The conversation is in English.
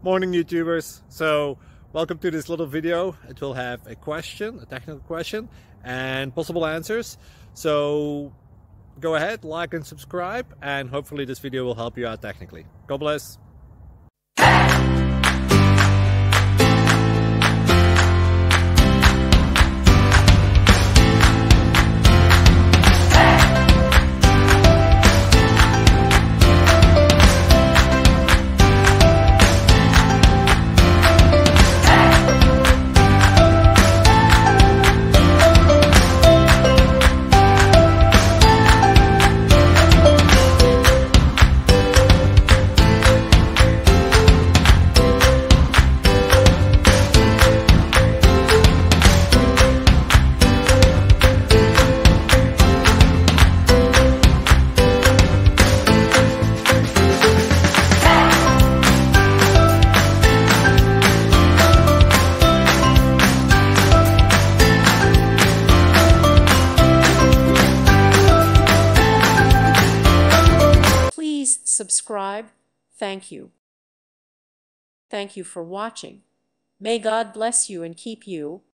Morning YouTubers. So welcome to this little video. It will have a question, a technical question, and possible answers. So go ahead, like and subscribe, and hopefully this video will help you out technically. God bless. Subscribe. Thank you. Thank you for watching. May God bless you and keep you.